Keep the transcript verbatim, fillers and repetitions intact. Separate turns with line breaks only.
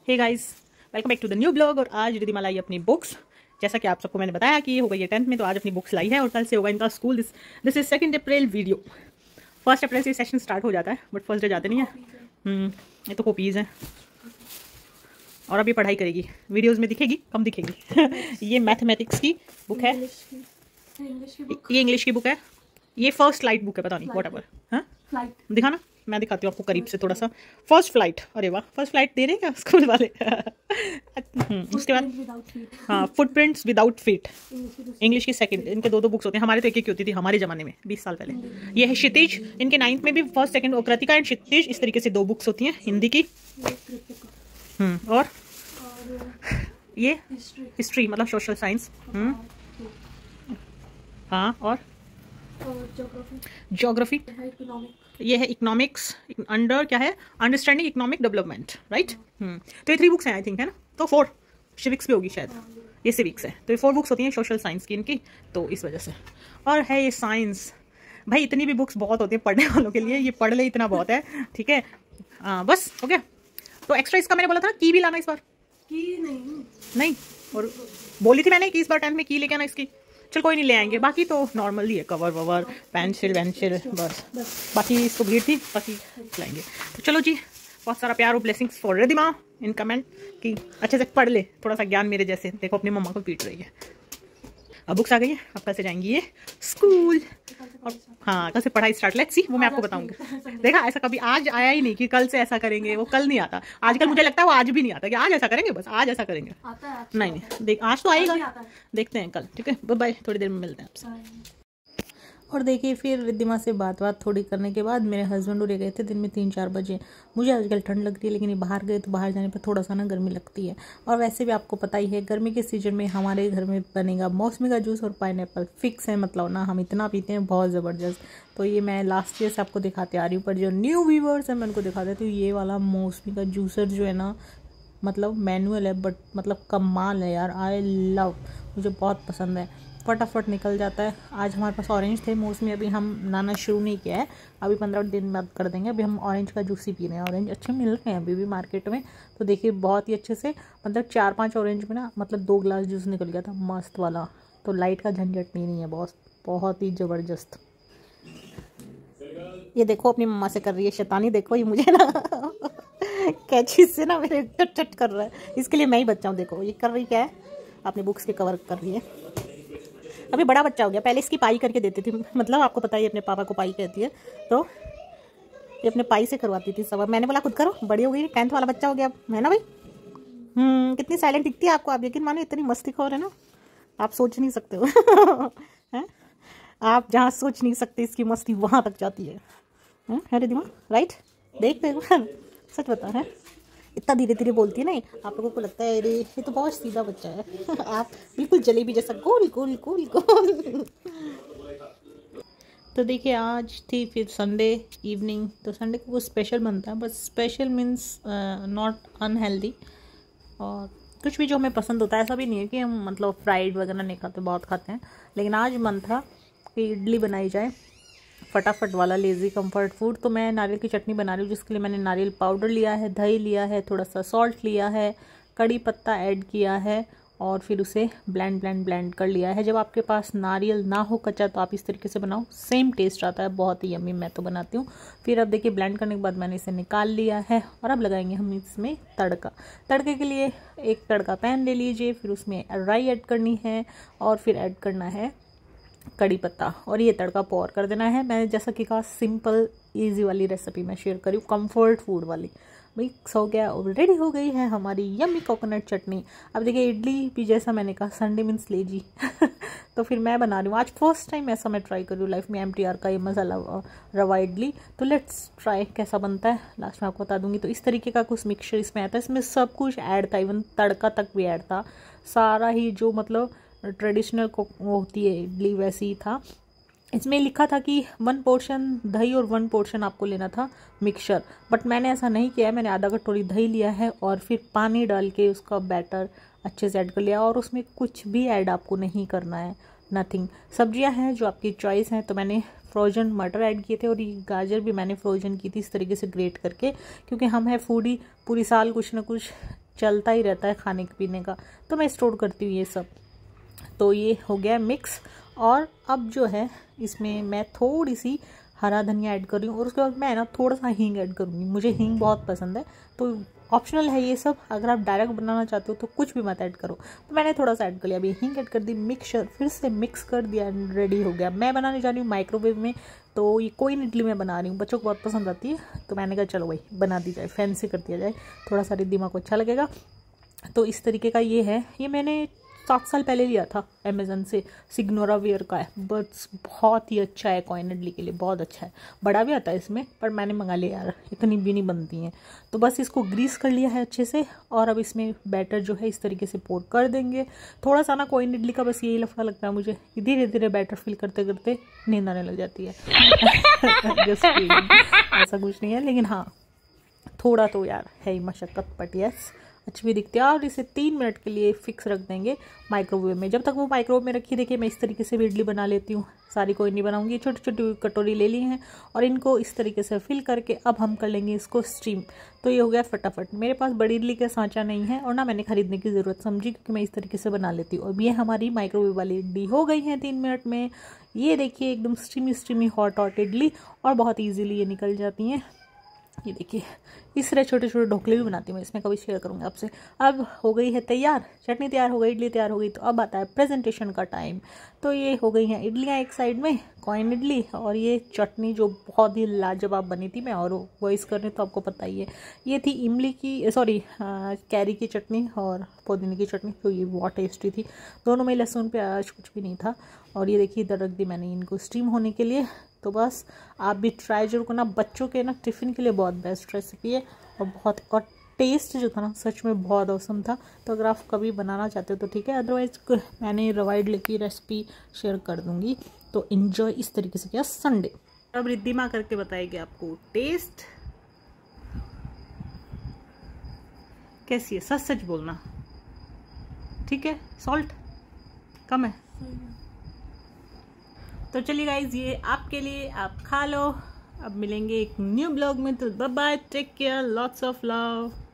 Hey guys, welcome back to the new blog. और आज रिद्धिमा लाई अपनी बुक्स। जैसा कि आप सबको मैंने बताया कि ये हो गई है टेंथ में, तो आज अपनी बुक्स लाई है और कल से होगा इनका school. This this is second April video. First April से सेशन स्टार्ट हो जाता है, बट फर्स्ट डे जाते नहीं है। हम्म ये तो कॉपीज़ हैं और अभी पढ़ाई करेगी, वीडियोस में दिखेगी, कम दिखेगी। ये मैथमेटिक्स की बुक है, ये इंग्लिश की बुक है, ये फर्स्ट फ्लाइट बुक है, पता नहीं वॉट एवर। हाँ दिखाना, मैं दिखाती हूँ आपको करीब से थोड़ा सा। फर्स्ट फ्लाइट, अरे वाह, फर्स्ट फ्लाइट दे रहे हैं क्या स्कूल वाले। उसके बाद हाँ, फुटप्रिंट्स विदाउट फीट, इंग्लिश की सेकंड। इनके दो दो बुक्स होते हैं, हमारे तो एक एक होती थी हमारे ज़माने में बीस साल पहले। ये है क्षितिज, इनके नाइन्थ में भी फर्स्ट सेकंड, और कृतिका एंड क्षितिज, इस तरीके से दो बुक्स होती हैं हिंदी की। हम्म और ये हिस्ट्री मतलब सोशल साइंस। हम्म हाँ, और ज्योग्राफी, ये है इकोनॉमिक्स अंडर क्या है, understanding economic development, right. Hmm तो ये थ्री बुक्स हैं आई थिंक, है ना। तो फोर सिविक्स भी होगी शायद, ये सिविक्स है। तो ये फोर बुक्स होती हैं सोशल साइंस की इनकी, तो इस वजह से। और है ये साइंस। भाई इतनी भी बुक्स बहुत होती है पढ़ने वालों के लिए, ये पढ़ ले इतना बहुत है, ठीक है। आ, बस हो गया। तो एक्स्ट्रा इसका मैंने बोला था की भी लाना इस बार, की नहीं नहीं और बोली थी मैंने कि इस बार टेंथ में की लेके आना इसकी। चल कोई नहीं, ले आएंगे। बाकी तो नॉर्मल ही है, कवर ववर, पेंसिल वेंसिल, बस बाकी इसको भीड़ थी, बाकी लाएंगे। तो चलो जी, बहुत सारा प्यार और blessings for Riddhima in comment कि अच्छे से पढ़ ले, थोड़ा सा ज्ञान मेरे जैसे। देखो अपनी मम्मा को पीट रही है। अब बुक्स आ गई है, अब कल से जाएंगी ये स्कूल। और हाँ, कल से पढ़ाई स्टार्ट, लेट्स सी, वो मैं आपको बताऊंगी। देखा, ऐसा कभी आज आया ही नहीं कि कल से ऐसा करेंगे, वो कल नहीं आता। आजकल मुझे लगता है वो आज भी नहीं आता कि आज ऐसा करेंगे, बस आज ऐसा करेंगे। नहीं नहीं, देख आज तो आएगा, देखते हैं कल, ठीक है। बाय बाय, थोड़ी देर में मिलते हैं आपसे।
और देखिए, फिर रिद्धिमा से बात बात थोड़ी करने के बाद मेरे हस्बैंड उड़े गए थे दिन में तीन चार बजे। मुझे आजकल ठंड लगती है, लेकिन ये बाहर गए तो बाहर जाने पर थोड़ा सा ना गर्मी लगती है। और वैसे भी आपको पता ही है, गर्मी के सीजन में हमारे घर में बनेगा मौसमी का जूस और पाइनएप्पल फिक्स है, मतलब ना हम इतना पीते हैं, बहुत ज़बरदस्त। तो ये मैं लास्ट ईयर से आपको दिखाते आ रही हूँ, पर जो न्यू व्यूवर्स हैं मैं उनको दिखा देती हूँ। ये वाला मौसमी का जूसर जो है ना, मतलब मैनुअल है, बट मतलब कमाल है यार। आई लव, मुझे बहुत पसंद है, फटाफट निकल जाता है। आज हमारे पास ऑरेंज थे, मौसमी अभी हम लाना शुरू नहीं किया है, अभी पंद्रह दिन बाद कर देंगे। अभी हम ऑरेंज का जूस ही पी रहे हैं। ऑरेंज अच्छे मिल रहे हैं अभी भी मार्केट में, तो देखिए बहुत ही अच्छे से, मतलब चार पांच ऑरेंज में ना, मतलब दो गिलास जूस निकल गया था, मस्त वाला। तो लाइट का झंझट नहीं, नहीं है बॉस, बहुत ही ज़बरदस्त। ये देखो अपनी मम्मा से कर रही है शैतानी, देखो ये मुझे ना कैची से ना मेरे चट चट कर रहा है, इसके लिए मैं ही बच्चा हूँ। देखो ये कर रही क्या है, अपने बुक्स के कवर कर रही है। अभी बड़ा बच्चा हो गया, पहले इसकी पाई करके देती थी, मतलब आपको पता ही अपने पापा को पाई कहती है, तो ये अपने पाई से करवाती थी सब। मैंने बोला खुद करो, बड़ी हो गई, टेंथ वाला बच्चा हो गया, है ना भाई। हम्म कितनी साइलेंट दिखती है आपको, आप यकीन मानो इतनी मस्ती खोर है ना, आप सोच नहीं सकते हो। हैं, आप जहाँ सोच नहीं सकते इसकी मस्ती वहाँ तक जाती है, है रिद्धिमा, राइट। देख देखो, सच बता है, इतना धीरे धीरे बोलती है ना, आप लोगों को लगता है अरे ये तो बहुत सीधा बच्चा है। आप बिल्कुल जलेबी जैसा गोल गोल गोल गोल। तो देखिए, आज थी फिर संडे इवनिंग, तो संडे को कुछ स्पेशल बनता है, but special means not unhealthy. और कुछ भी जो हमें पसंद होता है, ऐसा भी नहीं है कि हम मतलब फ्राइड वगैरह नहीं खाते, बहुत खाते हैं। लेकिन आज मन था कि इडली बनाई जाए, फटाफट वाला लेज़ी कंफर्ट फूड। तो मैं नारियल की चटनी बना रही हूँ, जिसके लिए मैंने नारियल पाउडर लिया है, दही लिया है, थोड़ा सा सॉल्ट लिया है, कड़ी पत्ता ऐड किया है, और फिर उसे ब्लेंड ब्लेंड ब्लेंड कर लिया है। जब आपके पास नारियल ना हो कच्चा, तो आप इस तरीके से बनाओ, सेम टेस्ट आता है, बहुत ही यम्मी मैं तो बनाती हूँ। फिर अब देखिए, ब्लेंड करने के बाद मैंने इसे निकाल लिया है, और अब लगाएंगे हम इसमें तड़का। तड़के के लिए एक तड़का पैन ले लीजिए, फिर उसमें राई ऐड करनी है, और फिर ऐड करना है कड़ी पत्ता, और ये तड़का पौर कर देना है। मैंने जैसा कि कहा, सिंपल इजी वाली रेसिपी मैं शेयर करी हूँ, कंफर्ट फूड वाली। मिक्स हो गया और रेडी हो गई है हमारी यम्मी कोकोनट चटनी। अब देखिए, इडली भी जैसा मैंने कहा, संडे मीन्स लेजी। तो फिर मैं बना रही हूँ आज फर्स्ट टाइम, ऐसा मैं ट्राई कर रही हूँ लाइफ में, एम टी आर का ये मसाला रवा इडली। तो लेट्स ट्राई कैसा बनता है, लास्ट में आपको बता दूंगी। तो इस तरीके का कुछ मिक्सचर इसमें आता है, इसमें सब कुछ ऐड था, इवन तड़का तक भी ऐड था, सारा ही जो मतलब ट्रेडिशनल को होती है इडली वैसे ही था। इसमें लिखा था कि वन पोर्शन दही और वन पोर्शन आपको लेना था मिक्सचर, बट मैंने ऐसा नहीं किया है। मैंने आधा कटोरी दही लिया है और फिर पानी डाल के उसका बैटर अच्छे से ऐड कर लिया, और उसमें कुछ भी ऐड आपको नहीं करना है, नथिंग। सब्जियां हैं जो आपकी चॉइस हैं, तो मैंने फ्रोजन मटर ऐड किए थे, और ये गाजर भी मैंने फ्रोजन की थी इस तरीके से ग्रेट करके, क्योंकि हम है फूडी, पूरी साल कुछ ना कुछ चलता ही रहता है खाने पीने का, तो मैं स्टोर करती हूँ ये सब। तो ये हो गया मिक्स। और अब जो है इसमें मैं थोड़ी सी हरा धनिया ऐड कर रही हूँ और उसके बाद मैं ना थोड़ा सा हींग ऐड करूँगी। मुझे हींग बहुत पसंद है, तो ऑप्शनल है ये सब। अगर आप डायरेक्ट बनाना चाहते हो तो कुछ भी मत ऐड करो, तो मैंने थोड़ा सा ऐड कर लिया। अभी हींग ऐड कर दी, मिक्सचर फिर से मिक्स कर दिया एंड रेडी हो गया। मैं बनाने जा रही हूँ माइक्रोवेव में, तो ये कोई इडली मैं बना रही हूँ, बच्चों को बहुत पसंद आती है, तो मैंने कहा चलो भाई बना दी जाए, फैंसी कर दिया जाए, थोड़ा सा रिद्धिमा को अच्छा लगेगा। तो इस तरीके का ये है। ये मैंने सात साल पहले लिया था अमेजन से, सिग्नोरा वेयर का है, बस बहुत ही अच्छा है कॉइन इडली के लिए, बहुत अच्छा है। बड़ा भी आता है इसमें, पर मैंने मंगा लिया यार, इतनी भी नहीं बनती हैं। तो बस इसको ग्रीस कर लिया है अच्छे से, और अब इसमें बैटर जो है इस तरीके से पोर कर देंगे। थोड़ा सा ना कॉइन इडली का बस यही लफड़ा लगता है मुझे, धीरे धीरे बैटर फिल करते करते नींद आने लग जाती है। जस्ट ऐसा कुछ नहीं है, लेकिन हाँ थोड़ा तो यार है ही मशक्कत, बट यस अच्छी भी दिखती है। और इसे तीन मिनट के लिए फिक्स रख देंगे माइक्रोवेव में। जब तक वो माइक्रोवेव में रखी, देखिए मैं इस तरीके से भी इडली बना लेती हूँ, सारी कोई नहीं बनाऊंगी। छोटी छोटी कटोरी ले ली हैं और इनको इस तरीके से फिल करके अब हम कर लेंगे इसको स्टीम। तो ये हो गया फटाफट। मेरे पास बड़ी इडली का सांचा नहीं है और ना मैंने खरीदने की ज़रूरत समझी, क्योंकि मैं इस तरीके से बना लेती हूँ। अब ये हमारी माइक्रोवेव वाली इडली हो गई है तीन मिनट में। ये देखिए एकदम steamy steamy hot hot idli, और बहुत ईजिली ये निकल जाती हैं। ये देखिए इस तरह छोटे छोटे ढोकले भी बनाती हूँ मैं, इसमें कभी शेयर करूँगी आपसे। अब हो गई है तैयार, चटनी तैयार हो गई, इडली तैयार हो गई, तो अब आता है प्रेजेंटेशन का टाइम। तो ये हो गई हैं इडलियाँ एक साइड में, कॉइन इडली, और ये चटनी जो बहुत ही लाजवाब बनी थी। मैं और वॉइस कर रही तो आपको पता ही है। ये थी इमली की, सॉरी कैरी की चटनी और पुदीने की चटनी, तो ये बहुत टेस्टी थी। दोनों में लहसुन प्याज कुछ भी नहीं था। और ये देखिए इधर रख दी मैंने इनको स्टीम होने के लिए। तो बस आप भी ट्राई जरूर करना, बच्चों के ना टिफ़िन के लिए बहुत बेस्ट रेसिपी है, और बहुत और टेस्ट जो था ना सच में बहुत औसम था। तो अगर आप कभी बनाना चाहते हो तो ठीक है, अदरवाइज मैंने रवा इडली की रेसिपी शेयर कर दूंगी। तो इन्जॉय इस तरीके से किया संडे। अब रिद्धिमा करके बताएगी आपको टेस्ट कैसी है, सच सच बोलना, ठीक है? सॉल्ट कम है तो चलिए गाइज ये आपके लिए, आप खा लो। अब मिलेंगे एक न्यू ब्लॉग में, तो bye bye, take care, lots of love.